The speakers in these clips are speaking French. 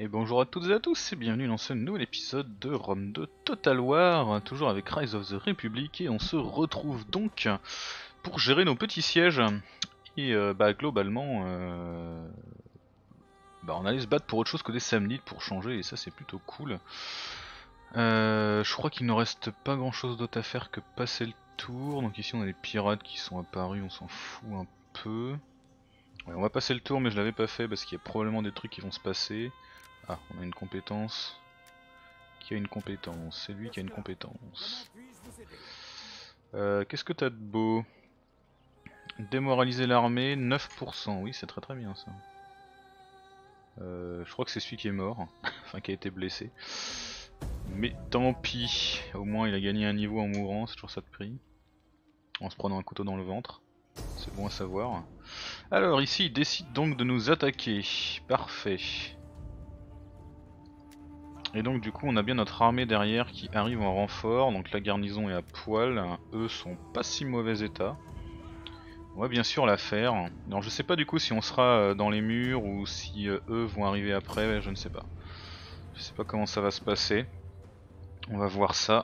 bonjour à toutes et à tous et bienvenue dans ce nouvel épisode de Rome de Total War, toujours avec Rise of the Republic, et on se retrouve donc pour gérer nos petits sièges. Et globalement, on allait se battre pour autre chose que des samnites pour changer, et ça c'est plutôt cool. Je crois qu'il ne reste pas grand chose d'autre à faire que passer le tour, donc ici on a les pirates qui sont apparus, on s'en fout un peu. Ouais, on va passer le tour mais je l'avais pas fait parce qu'il y a probablement des trucs qui vont se passer. Ah, on a une compétence. Qui a une compétence? C'est lui qui a une compétence. Qu'est-ce que t'as de beau? Démoraliser l'armée, 9%. Oui, c'est très très bien ça. Je crois que c'est celui qui est mort. Enfin, qui a été blessé. Mais tant pis. Au moins, il a gagné un niveau en mourant, c'est toujours ça de prix. En se prenant un couteau dans le ventre. C'est bon à savoir. Alors, ici, il décide donc de nous attaquer. Parfait. Et donc du coup on a bien notre armée derrière qui arrive en renfort, donc la garnison est à poil, eux sont pas si mauvais état. On va bien sûr la faire. Alors je sais pas du coup si on sera dans les murs ou si eux vont arriver après, je ne sais pas. Je sais pas comment ça va se passer. On va voir ça.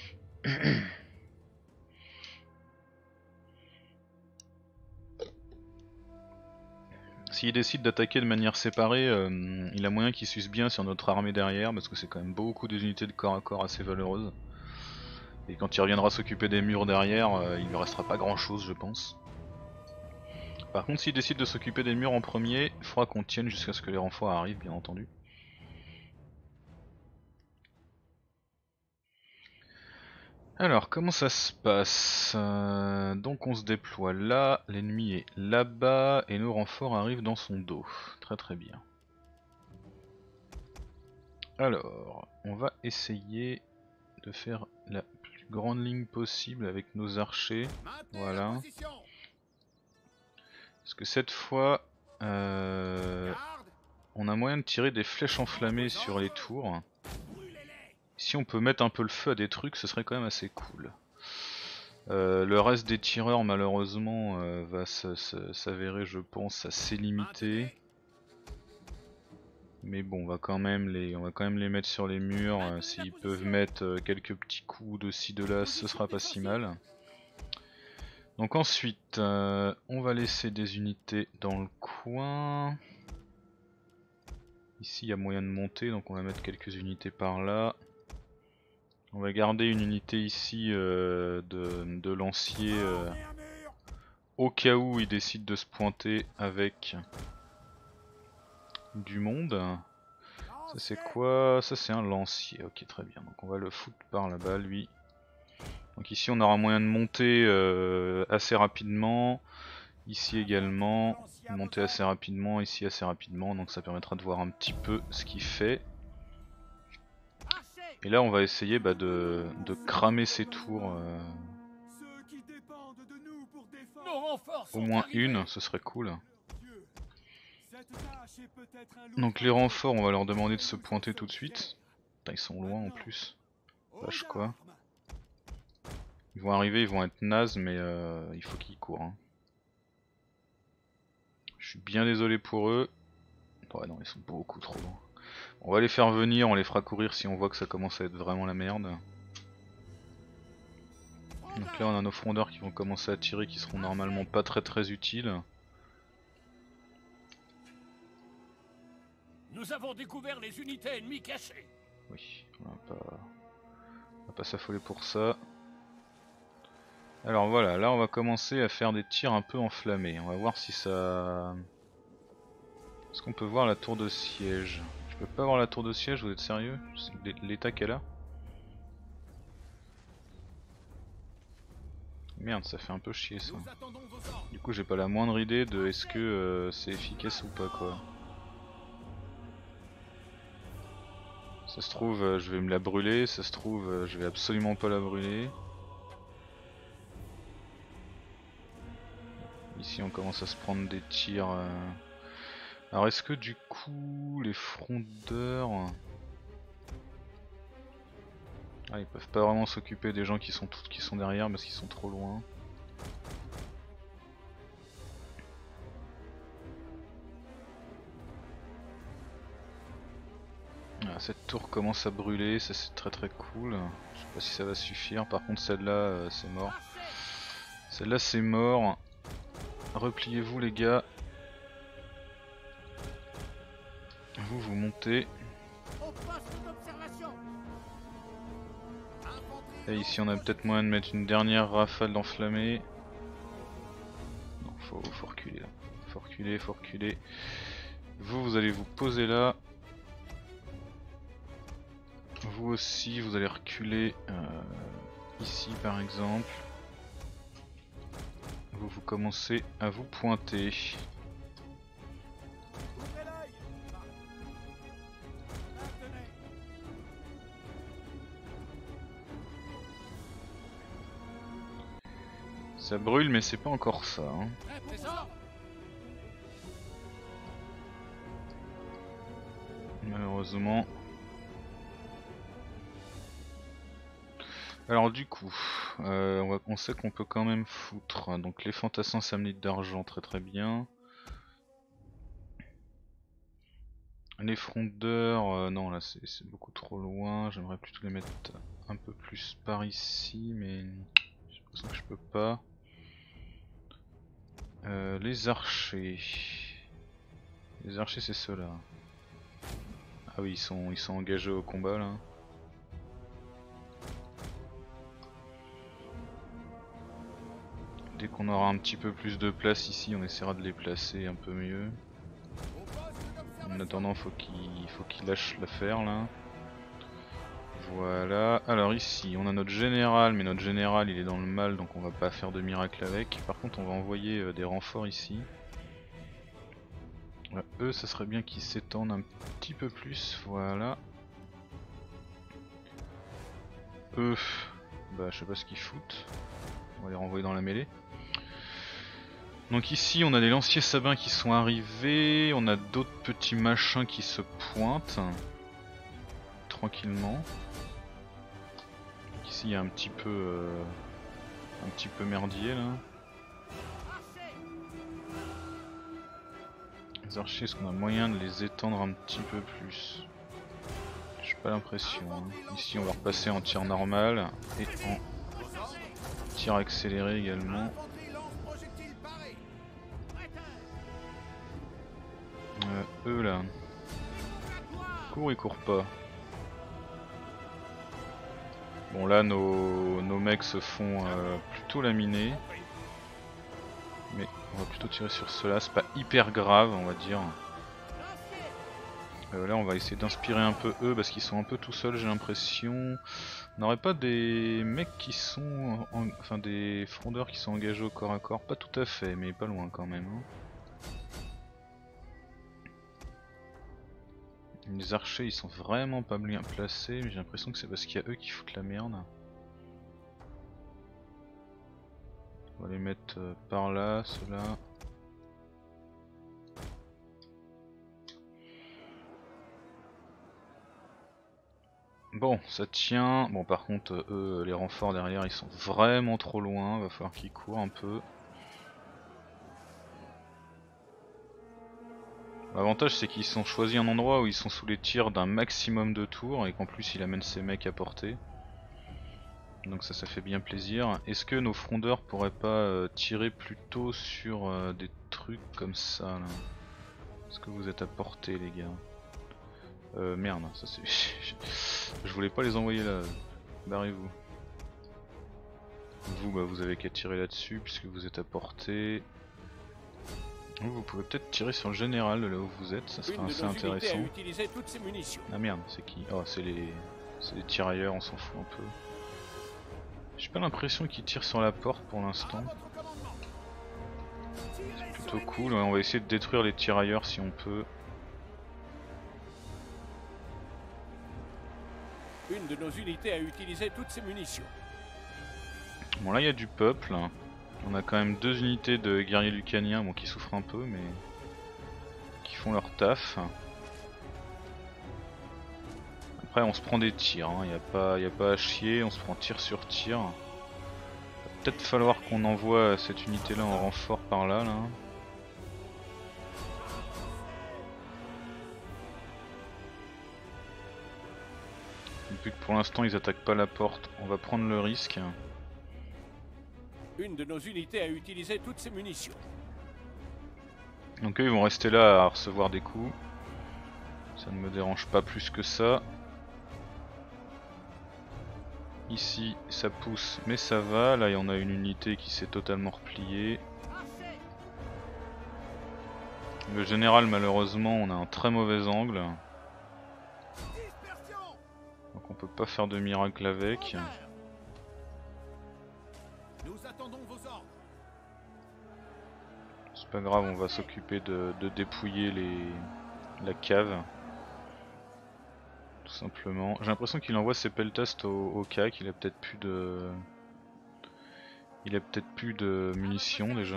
S'il décide d'attaquer de manière séparée, il a moyen qu'il suisse bien sur notre armée derrière, parce que c'est quand même beaucoup des unités de corps à corps assez valeureuses. Et quand il reviendra s'occuper des murs derrière, il lui restera pas grand chose je pense. Par contre s'il décide de s'occuper des murs en premier, il faudra qu'on tienne jusqu'à ce que les renforts arrivent bien entendu. Alors comment ça se passe? Donc on se déploie là, l'ennemi est là-bas et nos renforts arrivent dans son dos. Très très bien. Alors on va essayer de faire la plus grande ligne possible avec nos archers. Voilà. Parce que cette fois on a moyen de tirer des flèches enflammées sur les tours. Si on peut mettre un peu le feu à des trucs, ce serait quand même assez cool. Le reste des tireurs malheureusement va s'avérer je pense assez limité. Mais bon on va quand même les mettre sur les murs, s'ils peuvent mettre quelques petits coups de ci de là ce sera pas si mal. Donc ensuite on va laisser des unités dans le coin. Ici il y a moyen de monter donc on va mettre quelques unités par là. On va garder une unité ici de lancier au cas où il décide de se pointer avec du monde. Ça c'est quoi? Ça c'est un lancier, ok très bien. Donc on va le foutre par là-bas lui. Donc ici on aura moyen de monter assez rapidement. Ici également, monter assez rapidement, ici assez rapidement. Donc ça permettra de voir un petit peu ce qu'il fait. Et là on va essayer de cramer ces tours. Au moins une, ce serait cool. Donc les renforts, on va leur demander de se pointer tout de suite. Putain, ils sont loin en plus. Vache quoi. Ils vont arriver, ils vont être nazes, mais il faut qu'ils courent. Hein. Je suis bien désolé pour eux. Ouais non, ils sont beaucoup trop loin. On va les faire venir, on les fera courir si on voit que ça commence à être vraiment la merde. Donc là on a nos frondeurs qui vont commencer à tirer, qui seront normalement pas très utiles. Nous avons découvert les unités ennemies cachées. Oui, on va pas s'affoler pour ça. Alors voilà, là on va commencer à faire des tirs un peu enflammés. On va voir si ça... Est-ce qu'on peut voir la tour de siège? Je peux pas voir la tour de siège, vous êtes sérieux? L'état qu'elle a? Merde, ça fait un peu chier ça. Du coup j'ai pas la moindre idée de est-ce que c'est efficace ou pas quoi. Ça se trouve je vais me la brûler, ça se trouve je vais absolument pas la brûler. Ici on commence à se prendre des tirs. Alors est-ce que du coup les frondeurs... Ah, ils peuvent pas vraiment s'occuper des gens qui sont derrière parce qu'ils sont trop loin. Cette tour commence à brûler, ça c'est très cool. Je sais pas si ça va suffire, par contre celle-là c'est mort. Celle-là c'est mort. Repliez-vous les gars. Vous montez. Et ici on a peut-être moyen de mettre une dernière rafale d'enflammés. Non, faut reculer là. Faut reculer. Vous allez vous poser là. Vous aussi vous allez reculer ici par exemple. Vous commencez à vous pointer. Ça brûle mais c'est pas encore ça. Hein. Malheureusement. Alors du coup, on sait qu'on peut quand même foutre. Donc les fantassins samnites d'argent, très bien. Les frondeurs, non là c'est beaucoup trop loin. J'aimerais plutôt les mettre un peu plus par ici, mais j'ai l'impression que je peux pas. Les archers. Les archers c'est ceux-là. Ah oui, ils sont engagés au combat là. Dès qu'on aura un petit peu plus de place ici, on essaiera de les placer un peu mieux. En attendant, faut qu'il lâche l'affaire là. Voilà. Alors ici, on a notre général, mais notre général il est dans le mal, donc on va pas faire de miracle avec. Par contre, on va envoyer des renforts ici. Ouais, eux, ça serait bien qu'ils s'étendent un petit peu plus. Voilà. Eux, bah je sais pas ce qu'ils foutent. On va les renvoyer dans la mêlée. Donc ici on a des lanciers sabins qui sont arrivés, on a d'autres petits machins qui se pointent tranquillement. Donc ici il y a un petit peu merdier là. Les archers, est-ce qu'on a moyen de les étendre un petit peu plus? J'ai pas l'impression. Hein. Ici on va repasser en tir normal et en tir accéléré également. Eux là, ils courent pas. Bon là nos mecs se font plutôt laminer. Mais on va plutôt tirer sur ceux-là, c'est pas hyper grave on va dire. Là on va essayer d'inspirer un peu eux parce qu'ils sont un peu tout seuls j'ai l'impression. On n'aurait pas des mecs qui sont... enfin des frondeurs qui sont engagés au corps à corps? Pas tout à fait mais pas loin quand même. Hein. Les archers ils sont vraiment pas bien placés, mais j'ai l'impression que c'est parce qu'il y a eux qui foutent la merde. On va les mettre par là, ceux-là. Bon, ça tient. Bon par contre eux, les renforts derrière ils sont vraiment trop loin, va falloir qu'ils courent un peu. L'avantage c'est qu'ils sont choisis un endroit où ils sont sous les tirs d'un maximum de tours et qu'en plus il amène ses mecs à portée. Donc ça fait bien plaisir. Est-ce que nos frondeurs pourraient pas tirer plutôt sur des trucs comme ça là? Est-ce que vous êtes à portée les gars? Merde, ça c'est... Je voulais pas les envoyer là. Barrez-vous. Vous bah vous avez qu'à tirer là-dessus puisque vous êtes à portée. Vous pouvez peut-être tirer sur le général de là où vous êtes, ça serait assez intéressant. Ah merde, c'est qui? Oh c'est les tirailleurs, on s'en fout un peu. J'ai pas l'impression qu'ils tirent sur la porte pour l'instant. C'est plutôt cool, ouais, on va essayer de détruire les tirailleurs si on peut. Une de nos unités a utilisé toutes ses munitions. Bon là il y a du peuple. On a quand même deux unités de guerriers lucaniens bon, qui souffrent un peu mais qui font leur taf. Après on se prend des tirs, hein. Y a pas à chier, on se prend tir sur tir. Va peut-être falloir qu'on envoie cette unité là en renfort par là. Vu que pour l'instant ils attaquent pas la porte, on va prendre le risque. Une de nos unités a utilisé toutes ses munitions. Donc eux ils vont rester là à recevoir des coups. Ça ne me dérange pas plus que ça. Ici ça pousse mais ça va, là il y en a une unité qui s'est totalement repliée. Le général malheureusement on a un très mauvais angle. Donc on peut pas faire de miracle avec. C'est pas grave, on va s'occuper de dépouiller la cave. Tout simplement. J'ai l'impression qu'il envoie ses peltasts au CAC, il a peut-être plus de. Il a peut-être plus de munitions déjà.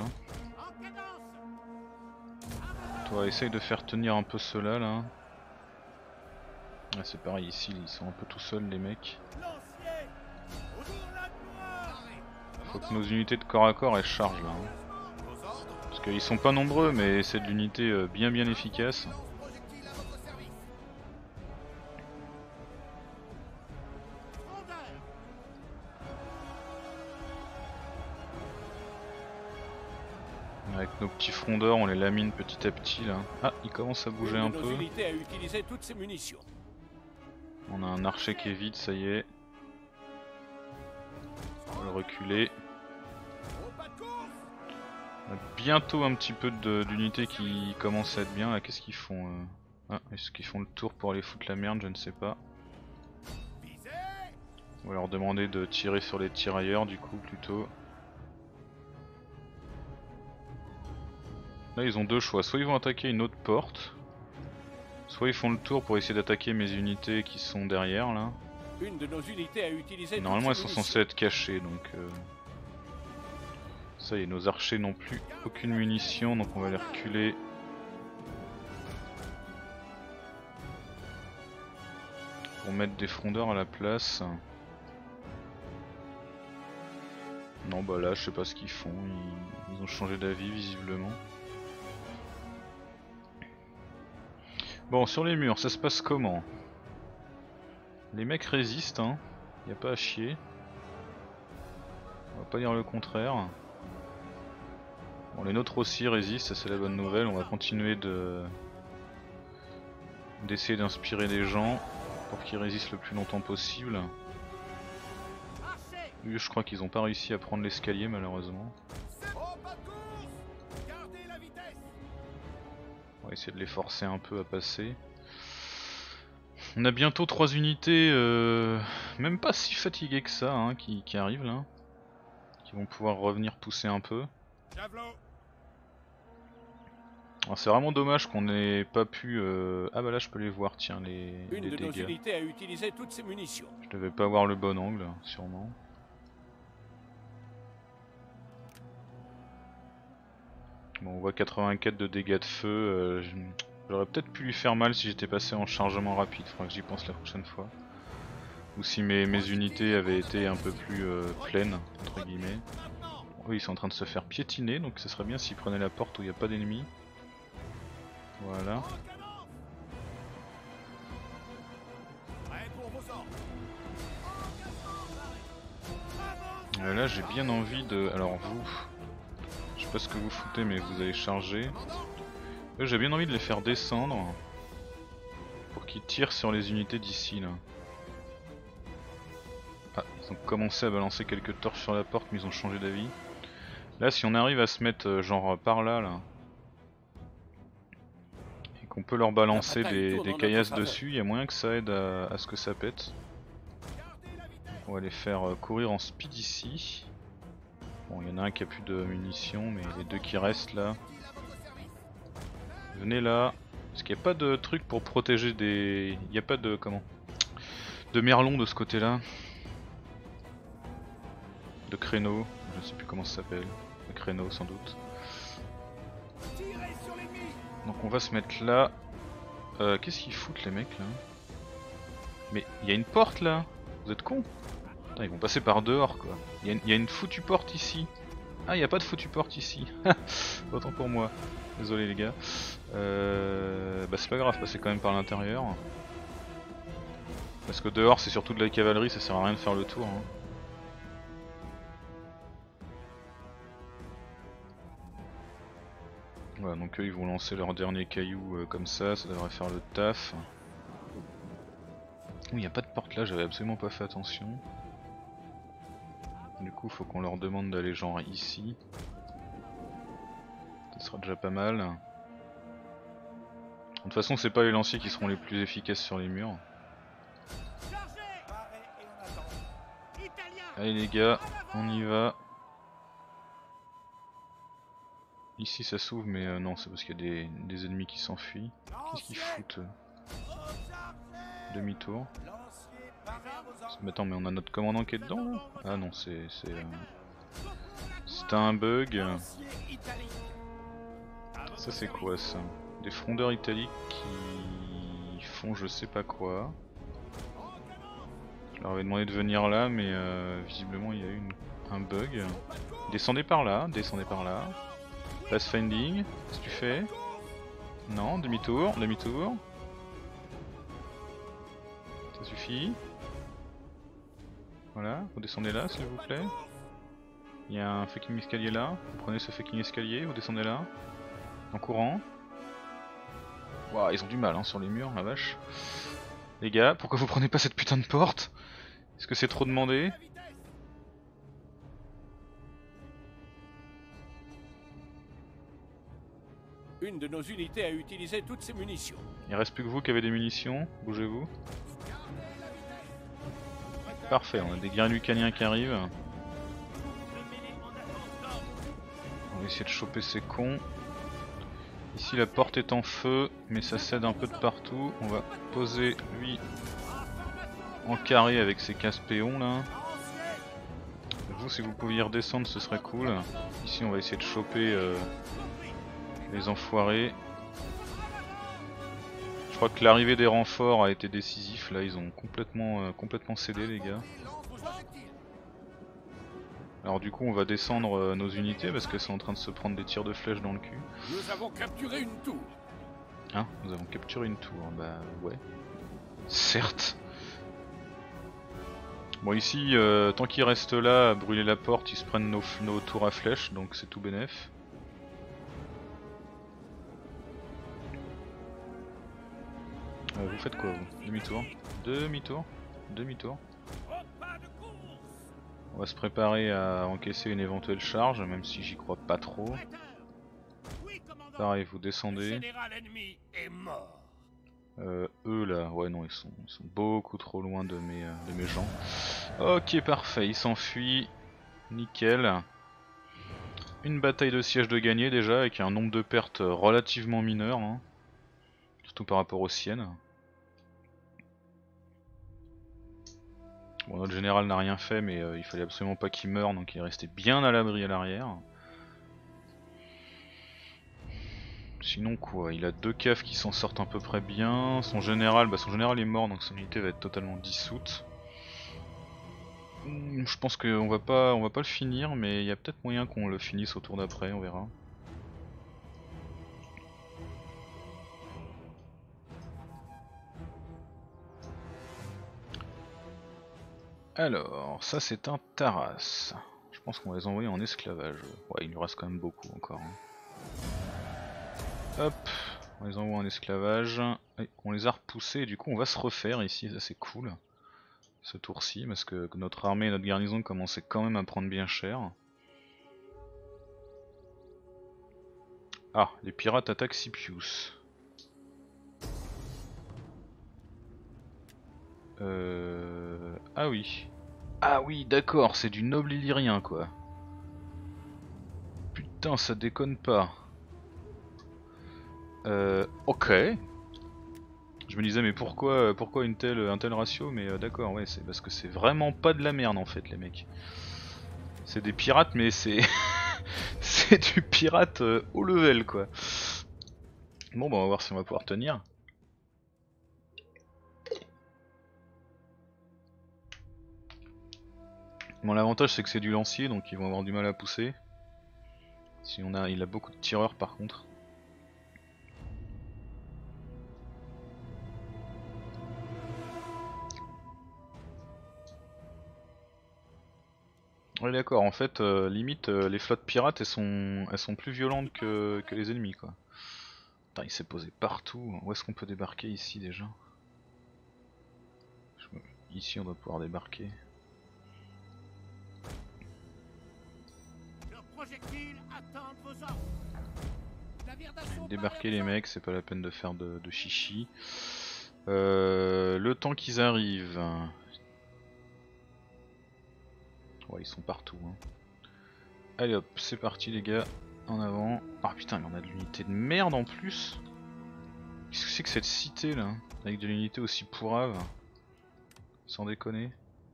Toi essaye de faire tenir un peu ceux-là là. Ah, c'est pareil ici, ils sont un peu tout seuls les mecs. Faut que nos unités de corps à corps elles chargent là. Parce qu'ils sont pas nombreux mais c'est de l'unité bien efficace. Avec nos petits frondeurs on les lamine petit à petit là. Ah il commence à bouger un peu. A utilisé toutes ses munitions. On a un archer qui est vide, ça y est. On va le reculer. On a bientôt un petit peu d'unités qui commencent à être bien là. Qu'est-ce qu'ils font Ah, est-ce qu'ils font le tour pour aller foutre la merde? Je ne sais pas. On va leur demander de tirer sur les tirailleurs du coup plutôt. Là ils ont deux choix, soit ils vont attaquer une autre porte, soit ils font le tour pour essayer d'attaquer mes unités qui sont derrière là. Une de nos unités a utilisé. Normalement elles sont censées être cachées donc ça y est, nos archers n'ont plus aucune munition donc on va les reculer. Pour mettre des frondeurs à la place. Non bah là je sais pas ce qu'ils font, ils ont changé d'avis visiblement. Bon sur les murs ça se passe comment? Les mecs résistent hein, y a pas à chier. On va pas dire le contraire. Bon les nôtres aussi résistent, ça c'est la bonne nouvelle, on va continuer d'essayer d'inspirer les gens pour qu'ils résistent le plus longtemps possible. Je crois qu'ils ont pas réussi à prendre l'escalier malheureusement. On va essayer de les forcer un peu à passer. On a bientôt 3 unités, même pas si fatiguées que ça, hein, qui arrivent là. Qui vont pouvoir revenir pousser un peu. C'est vraiment dommage qu'on n'ait pas pu... Ah bah là je peux les voir, tiens, les Une de nos dégâts. unités a utilisé toutes ses munitions. Je devais pas avoir le bon angle, sûrement. Bon, on voit 84 de dégâts de feu. J'aurais peut-être pu lui faire mal si j'étais passé en chargement rapide. Faudra que j'y pense la prochaine fois. Ou si mes unités avaient été un peu plus pleines, entre guillemets. Bon, eux ils sont en train de se faire piétiner, donc ce serait bien s'ils prenaient la porte où il n'y a pas d'ennemis. Voilà. Là j'ai bien envie de... Alors vous... Je sais pas ce que vous foutez mais vous allez charger. J'ai bien envie de les faire descendre. Pour qu'ils tirent sur les unités d'ici là. Ah, ils ont commencé à balancer quelques torches sur la porte mais ils ont changé d'avis. Là si on arrive à se mettre genre par là et qu'on peut leur balancer des caillasses dessus, il y a moyen que ça aide à ce que ça pète. On va les faire courir en speed ici. Bon il y en a un qui a plus de munitions mais les deux qui restent là. Venez là. Parce qu'il n'y a pas de truc pour protéger des... Il n'y a pas de... Comment? De merlon de ce côté là. De créneau. Je ne sais plus comment ça s'appelle. De créneau sans doute. Donc on va se mettre là. Qu'est-ce qu'ils foutent les mecs là? Mais il y a une porte là. Vous êtes cons? Putain, ils vont passer par dehors quoi. Il y a une foutue porte ici. Ah il n'y a pas de foutue porte ici. Autant pour moi. Désolé les gars. Bah c'est pas grave, passer quand même par l'intérieur. Parce que dehors c'est surtout de la cavalerie, ça sert à rien de faire le tour. Hein. Voilà, donc eux ils vont lancer leur dernier caillou comme ça devrait faire le taf. Il n'y a pas de porte là, j'avais absolument pas fait attention. Du coup faut qu'on leur demande d'aller genre ici. Ça sera déjà pas mal. De toute façon c'est pas les lanciers qui seront les plus efficaces sur les murs. Allez les gars, on y va. Ici ça s'ouvre mais non c'est parce qu'il y a des ennemis qui s'enfuient. Qu'est-ce qu'ils foutent Demi-tour. Mais attends mais on a notre commandant qui est dedans là. Ah non c'est un bug. Ça c'est quoi ça? Des frondeurs italiques qui font je sais pas quoi. Je leur avais demandé de venir là mais visiblement il y a eu un bug. Descendez par là, descendez par là. Pathfinding, qu'est-ce que tu fais? Non, demi-tour, demi-tour. Ça suffit. Voilà, vous descendez là s'il vous plaît. Il y a un fucking escalier là, vous prenez ce fucking escalier, vous descendez là. En courant. Waouh, ils ont du mal hein, sur les murs, la vache. Les gars, pourquoi vous prenez pas cette putain de porte? Est-ce que c'est trop demandé? Une de nos unités a utilisé toutes ses munitions. Il reste plus que vous qui avez des munitions, bougez-vous. Parfait, on a des guerriers lucaniens qui arrivent. On va essayer de choper ces cons. Ici la porte est en feu, mais ça cède un peu de partout. On va poser lui en carré avec ses casse-péons là. Vous si vous pouviez redescendre ce serait cool. Ici on va essayer de choper les enfoirés. Je crois que l'arrivée des renforts a été décisif, là ils ont complètement cédé les gars. Alors du coup on va descendre nos unités parce qu'elles sont en train de se prendre des tirs de flèches dans le cul. Nous avons capturé une tour. Hein? Nous avons capturé une tour, bah ouais. Certes. Bon ici, tant qu'ils restent là à brûler la porte, ils se prennent nos tours à flèches, donc c'est tout bénef. Vous faites quoi vous? Demi-tour? Demi-tour? Demi-tour? On va se préparer à encaisser une éventuelle charge, même si j'y crois pas trop. Pareil, vous descendez. Eux là, ouais non, ils sont beaucoup trop loin de mes gens. Ok, parfait, ils s'enfuient. Nickel. Une bataille de siège de gagner déjà, avec un nombre de pertes relativement mineur. Hein. Surtout par rapport aux siennes. Bon, notre général n'a rien fait, mais il fallait absolument pas qu'il meure, donc il est resté bien à l'abri à l'arrière. Sinon quoi, il a deux caves qui s'en sortent à peu près bien. Son général est mort, donc son unité va être totalement dissoute. Je pense qu'on va pas le finir, mais il y a peut-être moyen qu'on le finisse au tour d'après, on verra. Alors, ça c'est un Taras. Je pense qu'on va les envoyer en esclavage. Ouais, il nous reste quand même beaucoup encore. Hein. Hop, on les envoie en esclavage. Et on les a repoussés et du coup on va se refaire ici, ça c'est cool. Ce tour-ci, parce que notre armée et notre garnison commençaient quand même à prendre bien cher. Ah, les pirates attaquent Scipius. Ah oui. Ah oui, d'accord, c'est du noble illyrien quoi. Putain, ça déconne pas. Ok. Je me disais mais pourquoi un tel ratio, mais d'accord, ouais, c'est parce que c'est vraiment pas de la merde en fait les mecs. C'est des pirates mais c'est c'est du pirate haut level quoi. Bon bah on va voir si on va pouvoir tenir. Bon l'avantage c'est que c'est du lancier donc ils vont avoir du mal à pousser. Si il a beaucoup de tireurs par contre. Ouais d'accord, en fait limite les flottes pirates elles sont plus violentes que les ennemis quoi. Putain il s'est posé partout, où est-ce qu'on peut débarquer ici déjà? Ici on doit pouvoir débarquer. Leurs projectiles attendent vos ordres. Navire d'assaut Débarquer paré les à vos mecs, c'est pas la peine de faire de chichi. Le temps qu'ils arrivent. Ouais ils sont partout hein. Allez hop, c'est parti les gars, en avant. Ah putain mais on a de l'unité de merde en plus. Qu'est-ce que c'est que cette cité là? Avec de l'unité aussi pourrave. Sans déconner.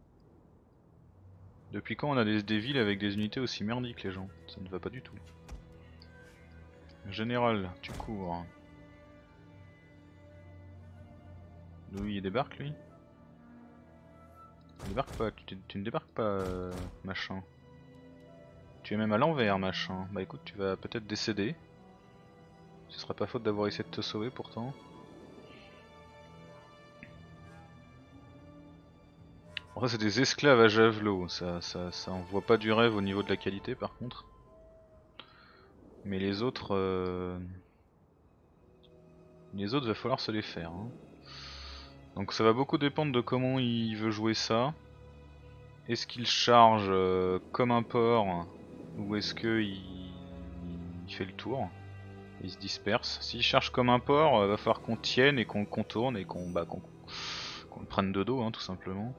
Depuis quand on a des villes avec des unités aussi merdiques les gens? Ça ne va pas du tout. Général, tu cours. Louis il débarque lui? Il débarque pas, tu ne débarques pas machin. Tu es même à l'envers machin. Bah écoute tu vas peut-être décéder. Ce sera pas faute d'avoir essayé de te sauver pourtant. Bon, ça c'est des esclaves à javelot, ça envoie pas du rêve au niveau de la qualité par contre. Mais les autres va falloir se les faire hein. Donc ça va beaucoup dépendre de comment il veut jouer ça. Est-ce qu'il charge comme un porc ou est-ce que il fait le tour, il se disperse. S'il charge comme un porc, va falloir qu'on tienne et qu'on contourne et qu'on le prenne de dos hein, tout simplement.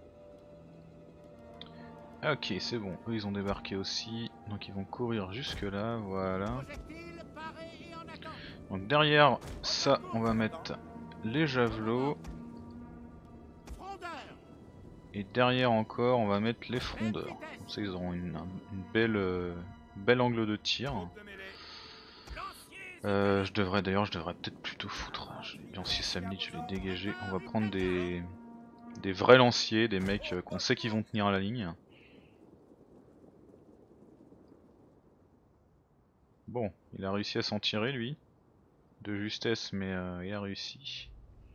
Ok c'est bon, eux ils ont débarqué aussi, donc ils vont courir jusque là, voilà. projectiles parés et en attente. Donc derrière ça on va mettre les javelots. Frondeurs. Et derrière encore on va mettre les frondeurs. Comme ça ils auront une belle angle de tir. Je devrais peut-être plutôt foutre lancier samnite, je vais dégager. On va prendre des vrais lanciers, des mecs qu'on sait qu'ils vont tenir à la ligne. Bon, il a réussi à s'en tirer lui. De justesse mais il a réussi.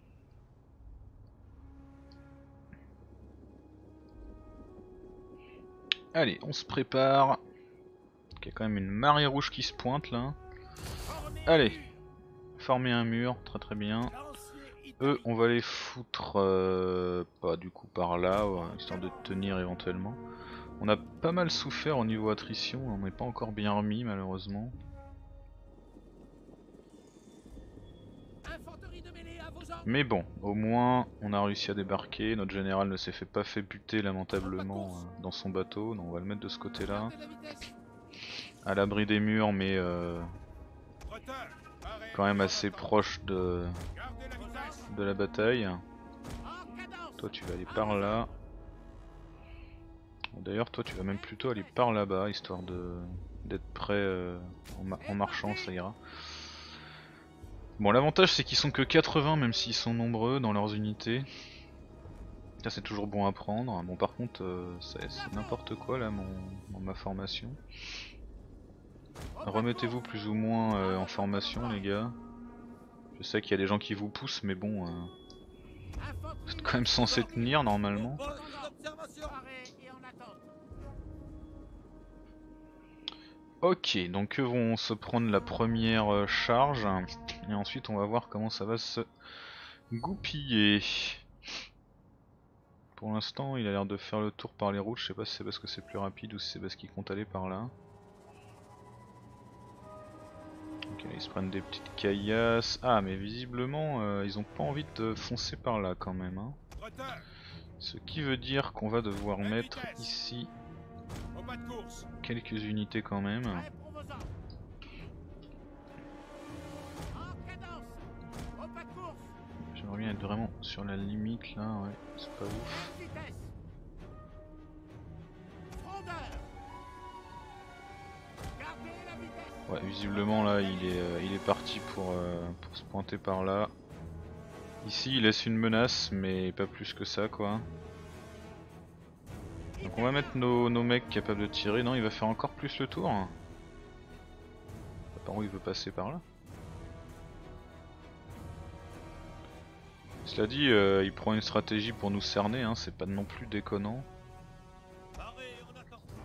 Allez, on se prépare. Il y a quand même une marée rouge qui se pointe là. Allez, former un mur, très très bien. Eux, on va les foutre pas du coup par là, ouais, histoire de tenir éventuellement. On a pas mal souffert au niveau attrition, on n'est pas encore bien remis malheureusement. Mais bon, au moins on a réussi à débarquer, notre général ne s'est pas fait buter lamentablement dans son bateau, donc on va le mettre de ce côté là. À l'abri des murs mais quand même assez proche de la bataille. Toi tu vas aller par là. D'ailleurs toi tu vas même plutôt aller par là-bas histoire d'être prêt en marchant, ça ira. Bon l'avantage c'est qu'ils sont que 80 même s'ils sont nombreux dans leurs unités. Ça c'est toujours bon à prendre. Bon par contre c'est n'importe quoi là ma formation. Remettez-vous plus ou moins en formation les gars. Je sais qu'il y a des gens qui vous poussent mais bon vous êtes quand même censé tenir normalement. Ok, donc eux vont se prendre la première charge et ensuite on va voir comment ça va se goupiller. Pour l'instant il a l'air de faire le tour par les routes, je sais pas si c'est parce que c'est plus rapide ou si c'est parce qu'il compte aller par là. Ok, ils se prennent des petites caillasses. Ah mais visiblement ils ont pas envie de foncer par là quand même hein. Ce qui veut dire qu'on va devoir mettre ici quelques unités quand même. J'aimerais bien être vraiment sur la limite là, ouais, c'est pas ouf. Ouais, visiblement là il est parti pour se pointer par là. Ici il laisse une menace mais pas plus que ça quoi. Donc on va mettre nos mecs capables de tirer. Non il va faire encore plus le tour. Par où il veut passer par là. Cela dit il prend une stratégie pour nous cerner hein, c'est pas non plus déconnant.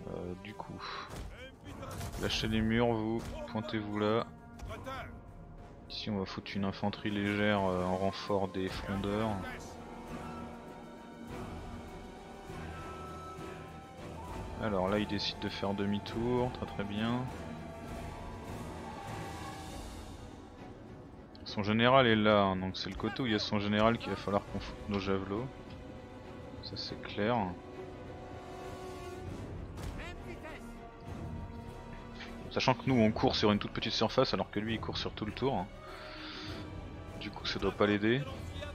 Du coup, lâchez les murs, vous, pointez-vous là. Ici on va foutre une infanterie légère en renfort des frondeurs. Alors là il décide de faire demi-tour, très bien. Son général est là, hein, donc c'est le côté où il y a son général qu'il va falloir qu'on foute nos javelots. Ça c'est clair. Sachant que nous on court sur une toute petite surface alors que lui il court sur tout le tour. Du coup ça doit pas l'aider.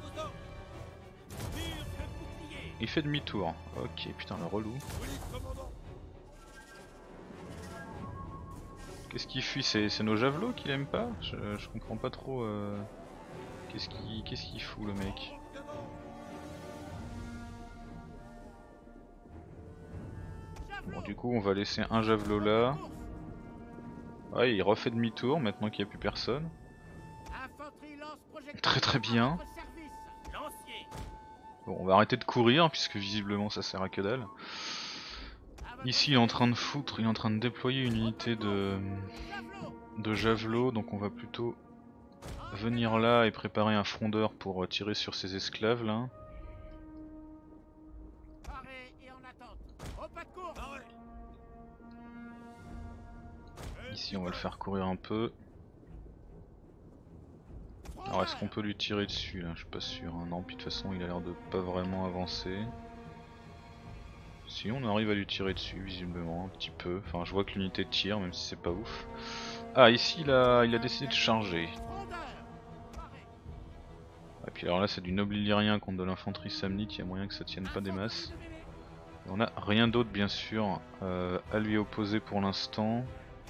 Il fait demi-tour. Ok, putain le relou. Qu'est-ce qu'il fuit? C'est nos javelots qu'il aime pas? Je comprends pas trop. Qu'est-ce qu'il fout le mec? Bon du coup on va laisser un javelot là. Ouais il refait demi-tour maintenant qu'il n'y a plus personne. Très bien. Bon on va arrêter de courir puisque visiblement ça sert à que dalle. Ici il est en train de foutre, il est en train de déployer une unité de javelots, donc on va plutôt venir là et préparer un frondeur pour tirer sur ces esclaves là. Ici on va le faire courir un peu. Alors est-ce qu'on peut lui tirer dessus là? Je suis pas sûr, hein. Non, puis de toute façon il a l'air de pas vraiment avancer. Si on arrive à lui tirer dessus visiblement un petit peu, enfin je vois que l'unité tire même si c'est pas ouf. Ah ici il a décidé de charger. Et puis alors là c'est du noble illyrien contre de l'infanterie samnite, il y a moyen que ça tienne pas des masses. Et on a rien d'autre bien sûr à lui opposer pour l'instant.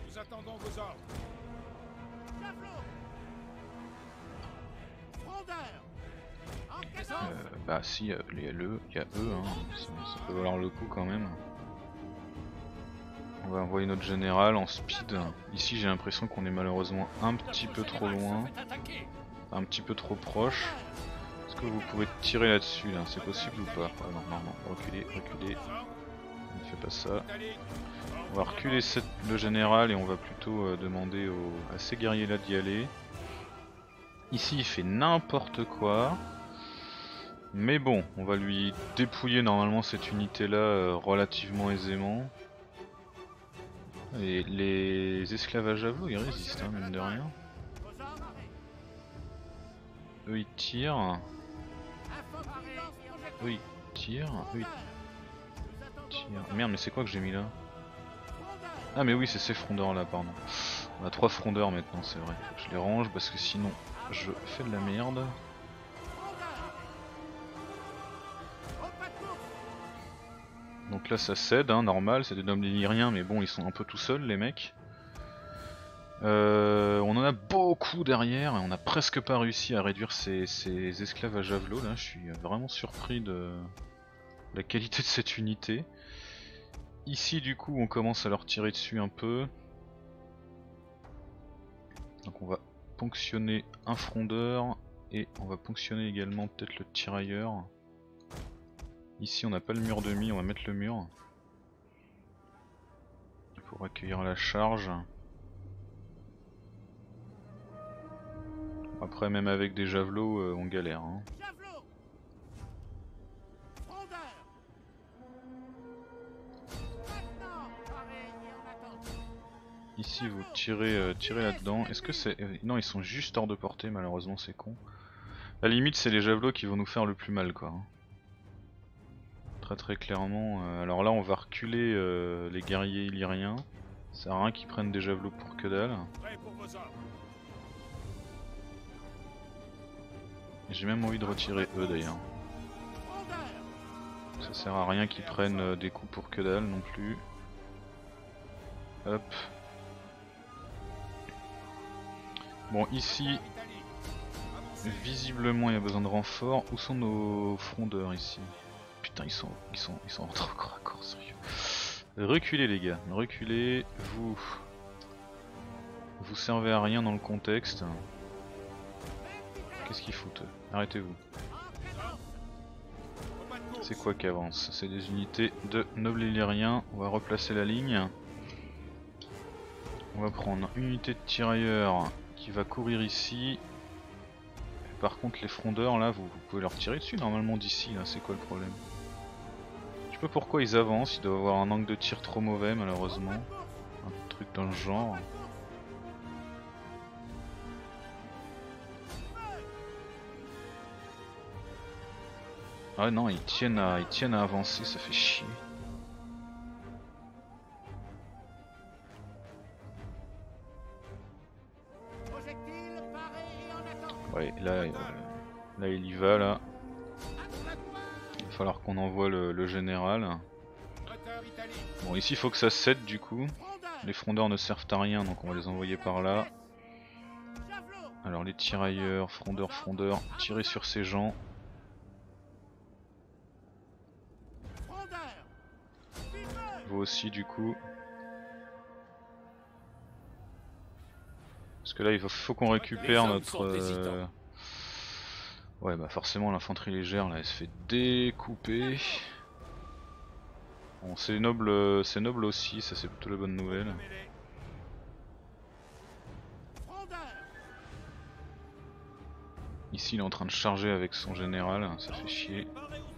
Bah si, il y a eux, hein. Ça peut valoir le coup quand même. On va envoyer notre général en speed. Ici j'ai l'impression qu'on est malheureusement un petit peu trop loin. Un petit peu trop proche. Est-ce que vous pouvez tirer là-dessus là? C'est possible ou pas? Ah non, reculez. On ne fait pas ça. On va reculer le général et on va plutôt demander à ces guerriers là d'y aller. Ici il fait n'importe quoi. Mais bon, on va lui dépouiller normalement cette unité là relativement aisément. Et les esclaves à javelot ils résistent hein, mine de rien. Eux ils tirent. Eux ils tirent. Merde mais c'est quoi que j'ai mis là? Ah mais oui c'est ces frondeurs là pardon. On a 3 frondeurs maintenant c'est vrai. Faut que je les range parce que sinon je fais de la merde. Donc là ça cède, hein, normal, c'est des nobles illyriens mais bon ils sont un peu tout seuls les mecs. On en a beaucoup derrière et on a presque pas réussi à réduire ces esclaves à javelot là, je suis vraiment surpris de la qualité de cette unité. Ici du coup on commence à leur tirer dessus un peu. Donc on va ponctionner un frondeur et on va ponctionner également peut-être le tirailleur. Ici on n'a pas le mur demi, on va mettre le mur pour accueillir la charge. Après même avec des javelots on galère hein. Ici vous tirez là-dedans. Est-ce que c'est... non ils sont juste hors de portée malheureusement c'est con. La limite c'est les javelots qui vont nous faire le plus mal quoi. Très clairement. Alors là on va reculer les guerriers illyriens. Ça sert à rien qu'ils prennent des javelots pour que dalle. J'ai même envie de retirer eux d'ailleurs. Ça sert à rien qu'ils prennent des coups pour que dalle non plus. Hop. Bon ici visiblement il y a besoin de renfort. Où sont nos frondeurs ici? Putain ils sont entre corps à corps sérieux. Reculez les gars, reculez, vous servez à rien dans le contexte. Qu'est-ce qu'ils foutent? Arrêtez-vous. C'est quoi qui avance? C'est des unités de nobles illyrien. On va replacer la ligne. On va prendre une unité de tirailleurs qui va courir ici. Par contre les frondeurs là, vous pouvez leur tirer dessus normalement d'ici là, c'est quoi le problème? Je sais pas pourquoi ils avancent, ils doivent avoir un angle de tir trop mauvais malheureusement. Un truc dans le genre. Ah non, ils tiennent à avancer, ça fait chier. Ouais, là il y va là. Il va falloir qu'on envoie le général. Bon, ici il faut que ça cède du coup. Les frondeurs ne servent à rien donc on va les envoyer par là. Alors les tirailleurs, frondeurs, tirez sur ces gens. Vous aussi du coup. Parce que là il faut qu'on récupère notre... Ouais bah forcément l'infanterie légère là elle se fait découper. Bon c'est noble aussi, ça c'est plutôt la bonne nouvelle. Ici il est en train de charger avec son général, ça fait chier.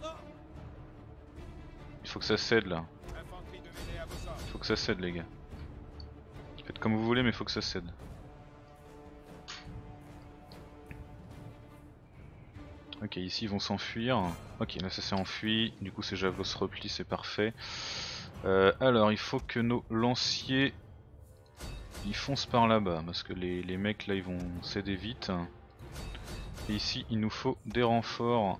Il faut que ça cède là. Il faut que ça cède les gars. Faites comme vous voulez mais il faut que ça cède. Ok, ici ils vont s'enfuir. Ok, là ça s'est enfui, du coup ces javelots se replient, c'est parfait. Alors il faut que nos lanciers ils foncent par là-bas parce que les mecs là ils vont céder vite. Et ici il nous faut des renforts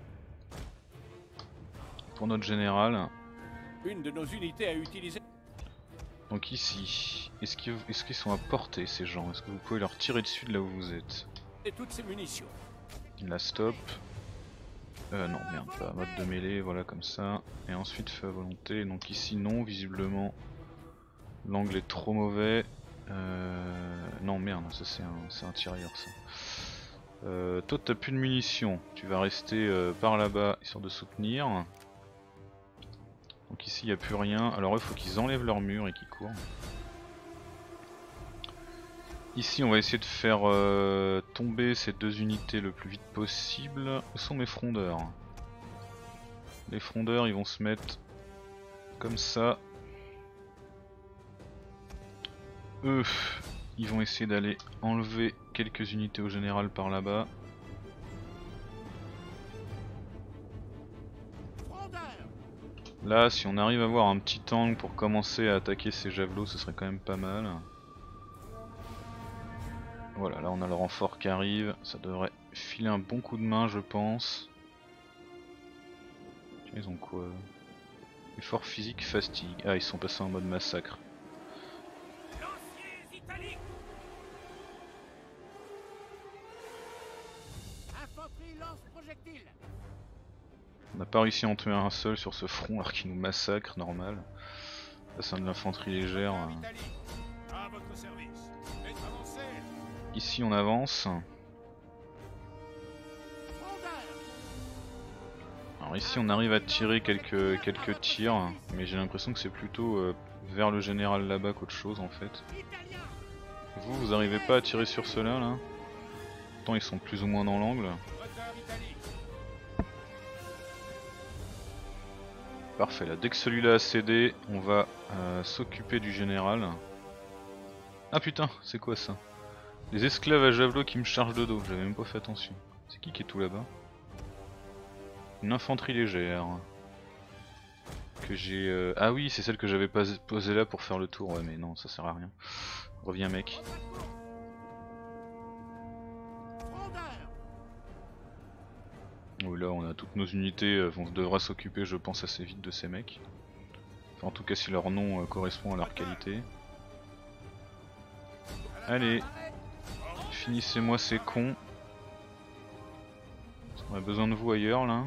pour notre général. Une de nos unités a utilisé. Donc ici, est-ce qu'ils sont à portée ces gens? Est-ce que vous pouvez leur tirer dessus de là où vous êtes? Et toutes ces munitions. La stop. Non merde, pas mode de mêlée, voilà comme ça. Et ensuite feu à volonté, donc ici non, visiblement l'angle est trop mauvais. Non merde, ça c'est un tirailleur ça. Toi t'as plus de munitions, tu vas rester par là-bas histoire de soutenir. Donc ici il n'y a plus rien, alors il faut qu'ils enlèvent leur mur et qu'ils courent. Ici on va essayer de faire tomber ces deux unités le plus vite possible. Où sont mes frondeurs? Les frondeurs ils vont se mettre comme ça. Eux ils vont essayer d'aller enlever quelques unités au général par là-bas. Là si on arrive à avoir un petit angle pour commencer à attaquer ces javelots ce serait quand même pas mal. Voilà, là on a le renfort qui arrive, ça devrait filer un bon coup de main je pense. Ils ont quoi? Effort physique, fatigue. Ah ils sont passés en mode massacre. On n'a pas réussi à en tuer un seul sur ce front alors qu'il nous massacre, normal. Ça c'est de l'infanterie légère. Ici on avance. Alors ici on arrive à tirer quelques tirs, mais j'ai l'impression que c'est plutôt vers le général là-bas qu'autre chose en fait. Vous arrivez pas à tirer sur ceux-là là? Pourtant ils sont plus ou moins dans l'angle. Parfait, là dès que celui-là a cédé, on va s'occuper du général. Ah putain, c'est quoi ça? Les esclaves à javelot qui me chargent de dos, j'avais même pas fait attention. C'est qui est tout là-bas? Une infanterie légère. Que j'ai... Ah oui, c'est celle que j'avais posée là pour faire le tour, ouais mais non, ça sert à rien. Reviens mec. Oh, là on a toutes nos unités, on devra s'occuper je pense assez vite de ces mecs. Enfin, en tout cas si leur nom correspond à leur qualité. Allez, finissez-moi ces cons. On a besoin de vous ailleurs là.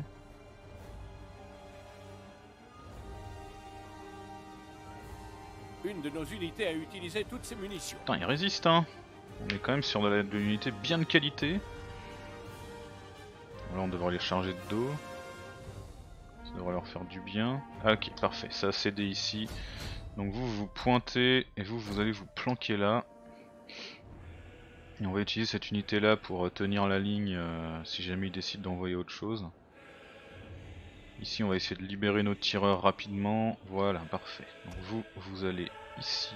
Une de nos unités a utilisé toutes ses munitions. Putain ils résistent hein. On est quand même sur de l'unité bien de qualité. Là on devrait les charger de dos. Ça devrait leur faire du bien. Ah, ok, parfait, ça a cédé ici. Donc vous pointez et vous allez vous planquer là. Et on va utiliser cette unité là pour tenir la ligne si jamais ils décident d'envoyer autre chose. Ici on va essayer de libérer nos tireurs rapidement. Voilà, parfait. Donc vous allez ici.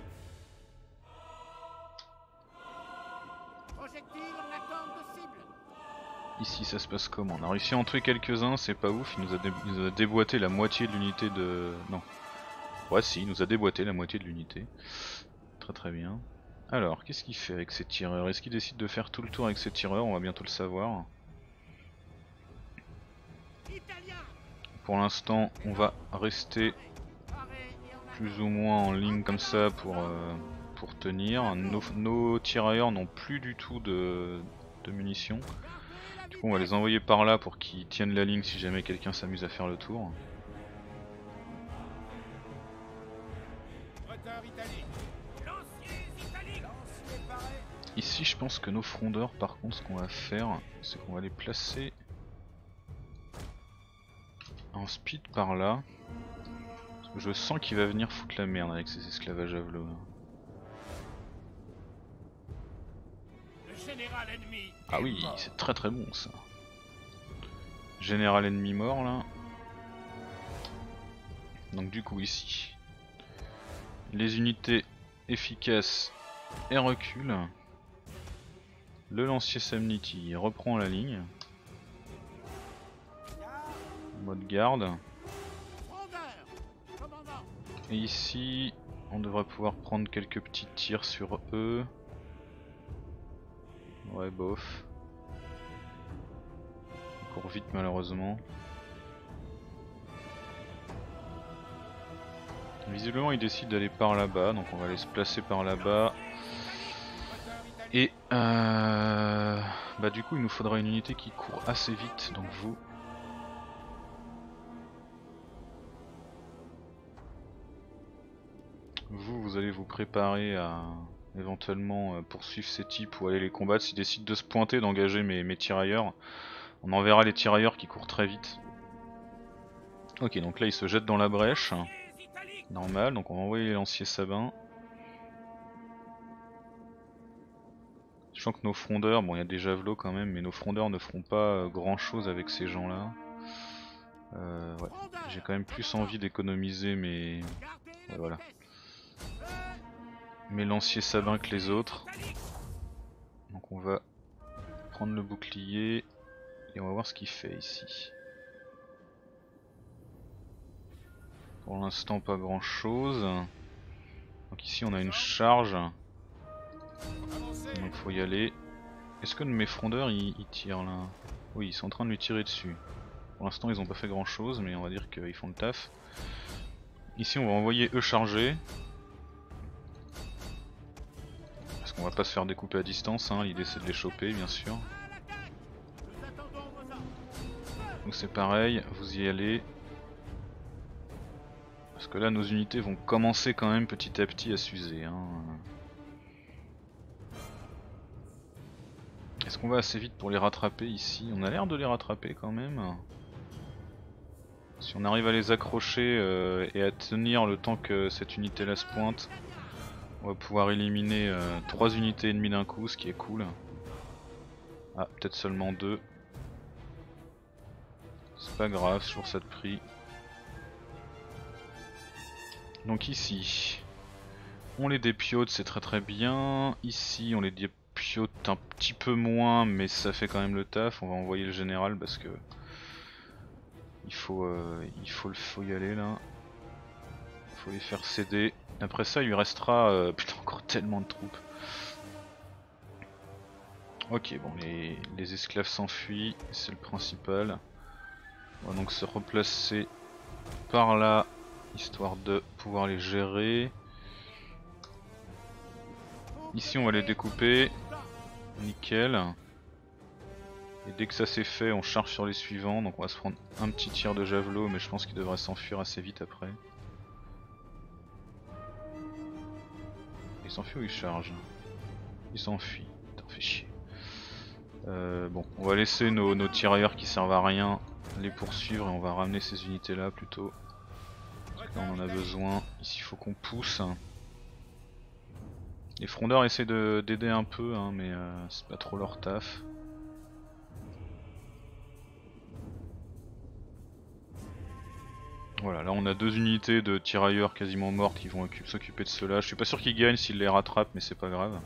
Ici ça se passe comment? On a réussi à en tuer quelques-uns, c'est pas ouf, il nous a déboîté la moitié de l'unité de... Non. Ouais si, il nous a déboîté la moitié de l'unité. Très très bien. Alors, qu'est-ce qu'il fait avec ses tireurs? Est-ce qu'il décide de faire tout le tour avec ses tireurs? On va bientôt le savoir. Pour l'instant, on va rester plus ou moins en ligne comme ça pour tenir. Nos tirailleurs n'ont plus du tout de munitions. Du coup on va les envoyer par là pour qu'ils tiennent la ligne si jamais quelqu'un s'amuse à faire le tour. Ici je pense que nos frondeurs par contre ce qu'on va faire c'est qu'on va les placer en speed par là. Parce que je sens qu'il va venir foutre la merde avec ses esclavages à v'là. Ah oui, c'est très très bon ça. Général ennemi mort là. Donc du coup ici, les unités efficaces et reculent. Le lancier Samniti reprend la ligne. Mode garde. Et ici, on devrait pouvoir prendre quelques petits tirs sur eux. Ouais, bof. On court vite malheureusement. Visiblement il décide d'aller par là-bas, donc on va aller se placer par là-bas. Et bah du coup il nous faudra une unité qui court assez vite, donc vous allez vous préparer à éventuellement poursuivre ces types ou aller les combattre. S'ils décident de se pointer, d'engager mes tirailleurs, on enverra les tirailleurs qui courent très vite. Ok, donc là ils se jettent dans la brèche. Normal, donc on va envoyer les lanciers sabins. Sachant que nos frondeurs, bon il y a des javelots quand même, mais nos frondeurs ne feront pas grand chose avec ces gens là. Ouais, j'ai quand même plus envie d'économiser mes... Ouais, voilà. Mes lanciers sabins que les autres. Donc on va prendre le bouclier et on va voir ce qu'il fait ici. Pour l'instant pas grand chose. Donc ici on a une charge. Donc faut y aller. Est-ce que mes frondeurs ils tirent là? Oui, ils sont en train de lui tirer dessus. Pour l'instant ils ont pas fait grand chose, mais on va dire qu'ils font le taf. Ici on va envoyer eux charger. Parce qu'on va pas se faire découper à distance, hein. L'idée c'est de les choper bien sûr. Donc c'est pareil, vous y allez. Parce que là nos unités vont commencer quand même petit à petit à s'user, hein. Est-ce qu'on va assez vite pour les rattraper ici? On a l'air de les rattraper quand même. Si on arrive à les accrocher et à tenir le temps que cette unité là se pointe, on va pouvoir éliminer 3 unités ennemies d'un coup, ce qui est cool. Ah, peut-être seulement 2. C'est pas grave, c'est toujours ça de prix. Donc ici, on les dépiote, c'est très très bien. Ici, on les dépiote un petit peu moins, mais ça fait quand même le taf. On va envoyer le général parce que il faut y aller là. Il faut les faire céder. Après ça, il lui restera putain encore tellement de troupes. Ok, bon, les esclaves s'enfuient, c'est le principal. On va donc se replacer par là, histoire de pouvoir les gérer. Ici on va les découper, nickel. Et dès que ça c'est fait, on charge sur les suivants, donc on va se prendre un petit tir de javelot, mais je pense qu'il devrait s'enfuir assez vite après. Il s'enfuit ou il charge? Il s'enfuit, t'en fais chier. Bon, on va laisser nos tirailleurs qui servent à rien les poursuivre et on va ramener ces unités là plutôt. Parce que là on en a besoin. Ici il faut qu'on pousse. Les frondeurs essaient d'aider un peu hein, mais c'est pas trop leur taf. Voilà, là on a deux unités de tirailleurs quasiment mortes qui vont s'occuper de ceux-là. Je suis pas sûr qu'ils gagnent s'ils les rattrapent mais c'est pas grave.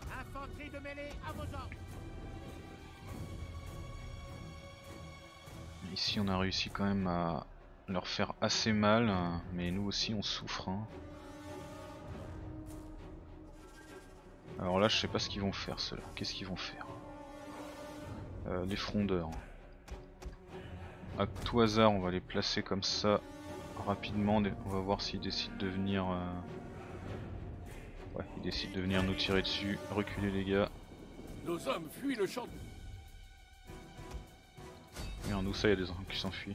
Ici on a réussi quand même à leur faire assez mal, mais nous aussi on souffre. Hein. Alors là je sais pas ce qu'ils vont faire ceux-là. Qu'est-ce qu'ils vont faire les frondeurs. À tout hasard on va les placer comme ça rapidement. On va voir s'ils décident de venir... Ouais, ils décident de venir nous tirer dessus. Reculez les gars. Nos hommes fuient le champ. Merde, où ça il y a des hommes qui s'enfuient.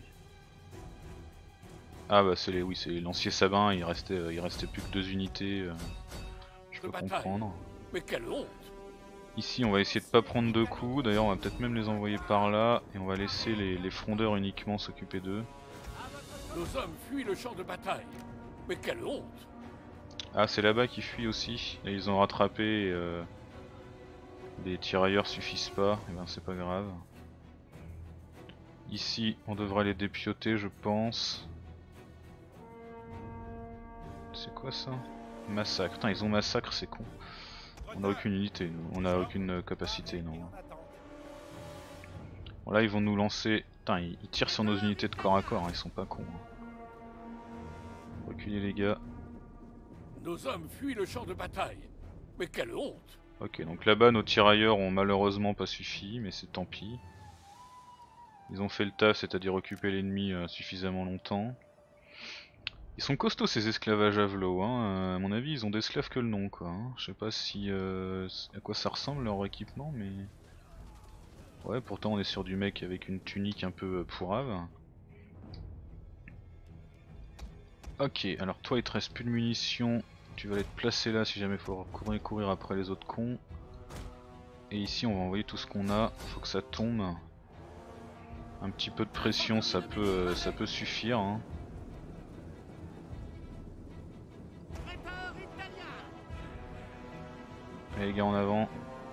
Ah bah c'est les lanciers sabins, il restait plus que deux unités. Je peux comprendre. Mais quelle honte! Ici on va essayer de pas prendre de coups, d'ailleurs on va peut-être même les envoyer par là et on va laisser les frondeurs uniquement s'occuper d'eux. Nos hommes fuient le champ de bataille. Mais quelle honte! Ah c'est là-bas qu'ils fuient aussi, et ils ont rattrapé les tirailleurs suffisent pas, et ben c'est pas grave. Ici on devrait les dépioter je pense. C'est quoi ça? Massacre, putain ils ont massacre c'est con. On a aucune unité, nous. On a aucune capacité, non. Bon là ils vont nous lancer... Putain ils tirent sur nos unités de corps à corps, hein. Ils sont pas cons. Hein. Reculez les gars. Nos hommes fuient le champ de bataille. Mais quelle honte! Ok donc là-bas nos tirailleurs ont malheureusement pas suffi, mais c'est tant pis. Ils ont fait le taf, c'est-à-dire occuper l'ennemi suffisamment longtemps. Ils sont costauds ces esclaves à javelot, hein. À mon avis ils ont d'esclaves que le nom quoi. Hein. Je sais pas si à quoi ça ressemble leur équipement mais... Ouais pourtant on est sur du mec avec une tunique un peu pourrave. Ok alors toi il te reste plus de munitions, tu vas aller te placer là si jamais il faut courir après les autres cons. Et ici on va envoyer tout ce qu'on a, faut que ça tombe. Un petit peu de pression ça peut suffire. Hein. Allez les gars en avant.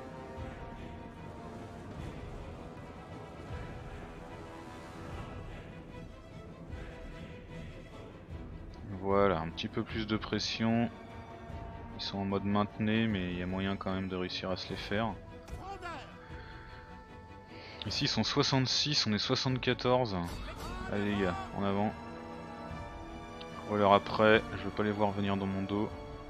Voilà, un petit peu plus de pression. Ils sont en mode maintenez mais il y a moyen quand même de réussir à se les faire. Ici ils sont 66, on est 74. Allez les gars, en avant. Courez-leur après, je veux pas les voir venir dans mon dos.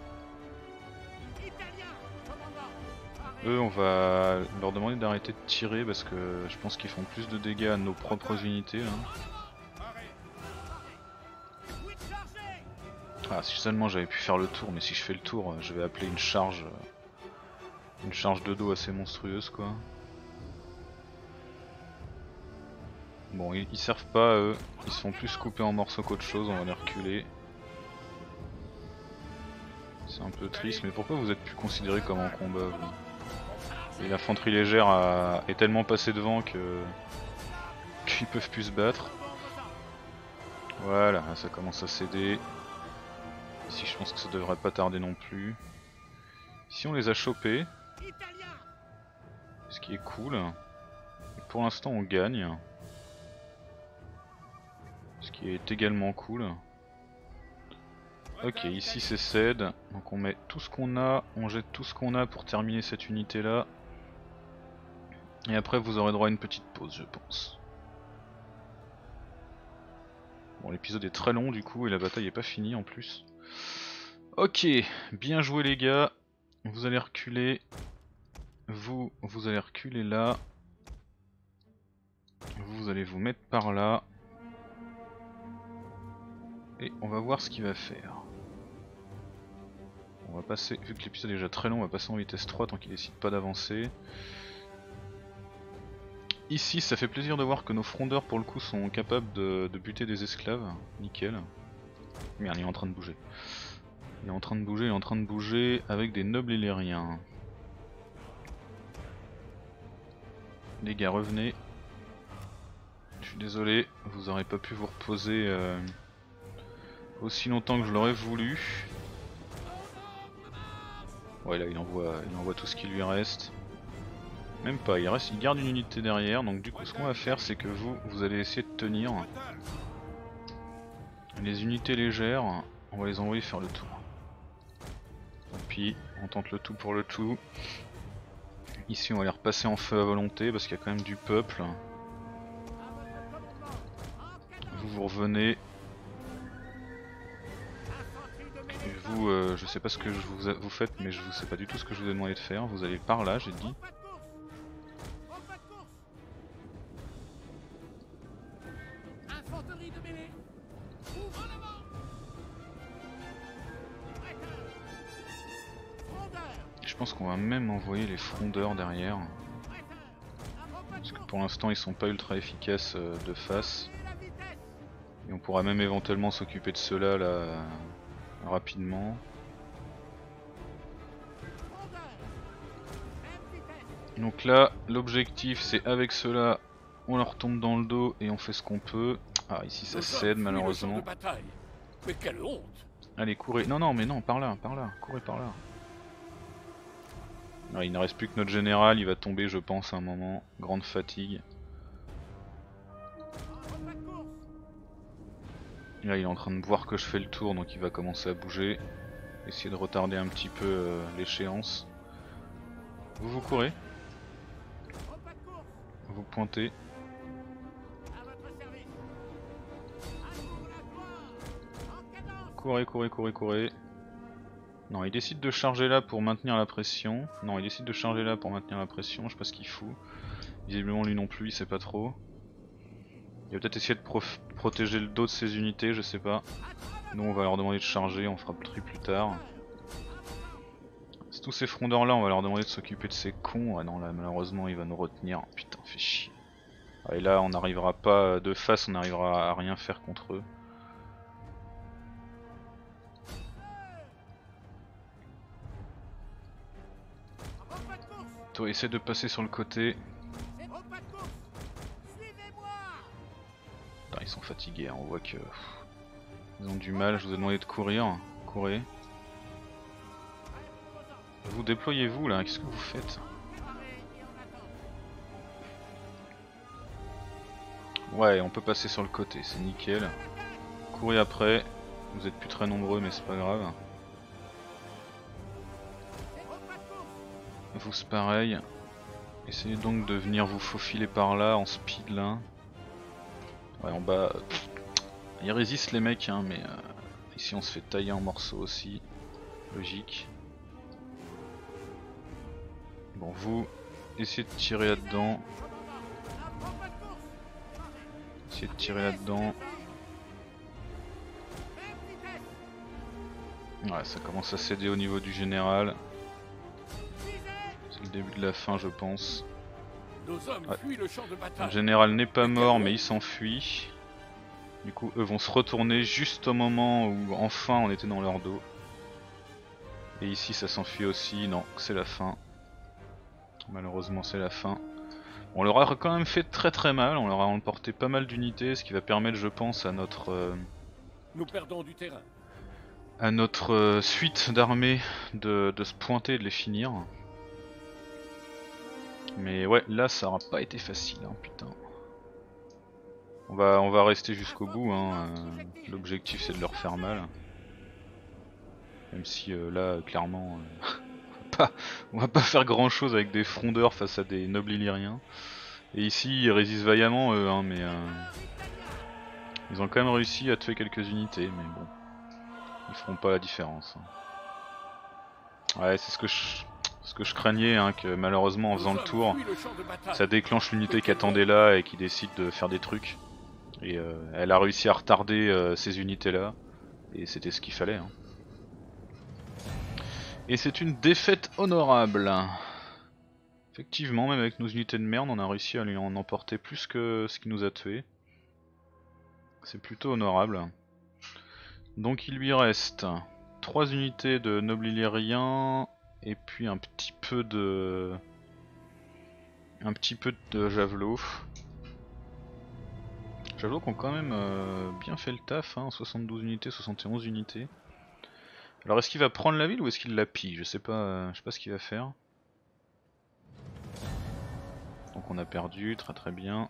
Eux on va leur demander d'arrêter de tirer parce que je pense qu'ils font plus de dégâts à nos propres unités là. Ah si seulement j'avais pu faire le tour, mais si je fais le tour je vais appeler une charge de dos assez monstrueuse quoi. Bon ils servent pas eux, ils se font plus couper en morceaux qu'autre chose, on va les reculer. C'est un peu triste, mais pourquoi vous êtes plus considérés comme en combat vous? Et l'infanterie légère est tellement passée devant qu'ils peuvent plus se battre. Voilà, ça commence à céder. Ici je pense que ça devrait pas tarder non plus. Ici on les a chopés. Ce qui est cool. Et pour l'instant on gagne. Ce qui est également cool. Ok, ici c'est cède. Donc on met tout ce qu'on a, on jette tout ce qu'on a pour terminer cette unité là. Et après vous aurez droit à une petite pause je pense. Bon l'épisode est très long du coup et la bataille est pas finie en plus. Ok, bien joué les gars. Vous allez reculer. Vous allez reculer là. Vous allez vous mettre par là. Et on va voir ce qu'il va faire. On va passer, vu que l'épisode est déjà très long, on va passer en vitesse 3 tant qu'il décide pas d'avancer. Ici ça fait plaisir de voir que nos frondeurs pour le coup sont capables de buter des esclaves. Nickel. Merde il est en train de bouger. Il est en train de bouger avec des nobles illériens. Les gars revenez. Je suis désolé, vous aurez pas pu vous reposer aussi longtemps que je l'aurais voulu. Ouais, là il envoie tout ce qui lui reste. Même pas, il garde une unité derrière, donc du coup ce qu'on va faire c'est que vous allez essayer de tenir. Les unités légères, on va les envoyer faire le tour. Tant pis, on tente le tout pour le tout. Ici on va les repasser en feu à volonté parce qu'il y a quand même du peuple. Vous revenez. Et vous, je sais pas ce que vous faites, mais je sais pas du tout ce que je vous ai demandé de faire. Vous allez par là, j'ai dit. Je pense qu'on va même envoyer les frondeurs derrière. Parce que pour l'instant ils sont pas ultra efficaces de face. Et on pourra même éventuellement s'occuper de ceux-là là, rapidement. Donc là l'objectif c'est avec ceux-là on leur tombe dans le dos et on fait ce qu'on peut. Ah ici ça cède malheureusement. Mais quelle honte! Allez courez, non mais non par là, courez par là. Ah, il ne reste plus que notre général, il va tomber je pense à un moment, grande fatigue. Là il est en train de voir que je fais le tour donc il va commencer à bouger. Essayer de retarder un petit peu l'échéance. Vous courez. Vous pointez. Courez. Non, il décide de charger là pour maintenir la pression. Je sais pas ce qu'il fout. Visiblement lui non plus, il sait pas trop. Il va peut-être essayer de protéger le dos de ses unités, je sais pas. Nous on va leur demander de charger, on fera le tri plus tard. Tous ces frondeurs là, on va leur demander de s'occuper de ces cons. Ah non là malheureusement il va nous retenir. Putain, fait chier. Ah, et là on n'arrivera pas de face, on n'arrivera à rien faire contre eux. Toi essaie de passer sur le côté. Putain, ils sont fatigués, hein. On voit que ils ont du mal, je vous ai demandé de courir. Courez. Vous déployez-vous là, qu'est-ce que vous faites? Ouais, on peut passer sur le côté, c'est nickel. Courez après, vous êtes plus très nombreux mais c'est pas grave. Vous c'est pareil. Essayez donc de venir vous faufiler par là en speed là. Ouais en bas, ils résistent les mecs hein, mais ici on se fait tailler en morceaux aussi. Logique. Bon vous, essayez de tirer là-dedans. Ouais, ça commence à céder au niveau du général. C'est le début de la fin, je pense. Ouais. Le général n'est pas mort, mais il s'enfuit. Du coup, eux vont se retourner juste au moment où enfin on était dans leur dos. Et ici, ça s'enfuit aussi. Non, c'est la fin. Malheureusement, c'est la fin. On leur a quand même fait très mal, on leur a emporté pas mal d'unités, ce qui va permettre je pense à notre nous perdons du terrain. À notre suite d'armées de se pointer et de les finir. Mais ouais, là ça aura pas été facile hein, putain. On va rester jusqu'au bout hein. L'objectif c'est de leur faire mal. Même si là clairement on va pas faire grand chose avec des frondeurs face à des nobles illyriens. Et ici ils résistent vaillamment eux hein, mais ils ont quand même réussi à tuer quelques unités mais bon. Ils feront pas la différence. Ouais c'est ce que je craignais hein, que malheureusement en faisant le tour ça déclenche l'unité qui attendait là et qui décide de faire des trucs. Et elle a réussi à retarder ces unités là et c'était ce qu'il fallait hein. Et c'est une défaite honorable. Effectivement, même avec nos unités de merde, on a réussi à lui en emporter plus que ce qui nous a tués. C'est plutôt honorable. Donc il lui reste 3 unités de nobles illyrien et puis un petit peu de javelot. J'avoue qu'on a quand même bien fait le taf, hein, 72 unités, 71 unités. Alors est-ce qu'il va prendre la ville ou est-ce qu'il la pille? Je sais pas ce qu'il va faire. Donc on a perdu, très très bien.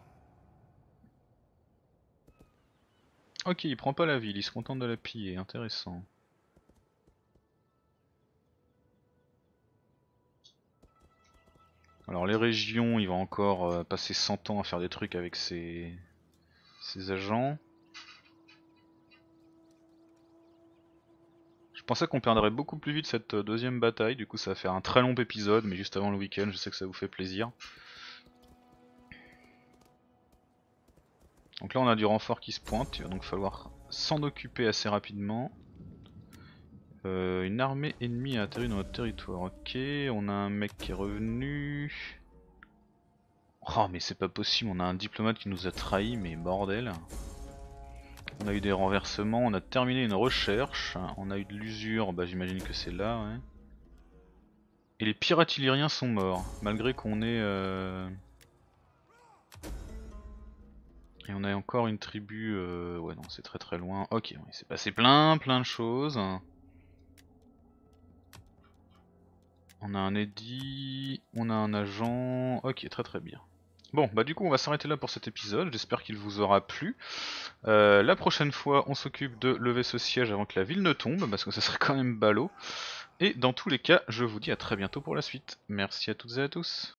Ok, il prend pas la ville, il se contente de la piller, intéressant. Alors les régions, il va encore passer 100 ans à faire des trucs avec ses agents. Je pensais qu'on perdrait beaucoup plus vite cette deuxième bataille, du coup ça va faire un très long épisode, mais juste avant le week-end, je sais que ça vous fait plaisir. Donc là on a du renfort qui se pointe, il va donc falloir s'en occuper assez rapidement. Une armée ennemie a atterri dans notre territoire, ok, on a un mec qui est revenu. Oh mais c'est pas possible, on a un diplomate qui nous a trahis, mais bordel. On a eu des renversements, on a terminé une recherche, on a eu de l'usure, bah j'imagine que c'est là, ouais. Et les pirates illyriens sont morts, malgré qu'on ait... Et on a encore une tribu... Ouais non, c'est très très loin. Ok, il s'est passé plein de choses. On a un eddy, on a un agent... Ok, très très bien. Bon, bah du coup on va s'arrêter là pour cet épisode, j'espère qu'il vous aura plu. La prochaine fois on s'occupe de lever ce siège avant que la ville ne tombe, parce que ça serait quand même ballot. Et dans tous les cas, je vous dis à très bientôt pour la suite. Merci à toutes et à tous.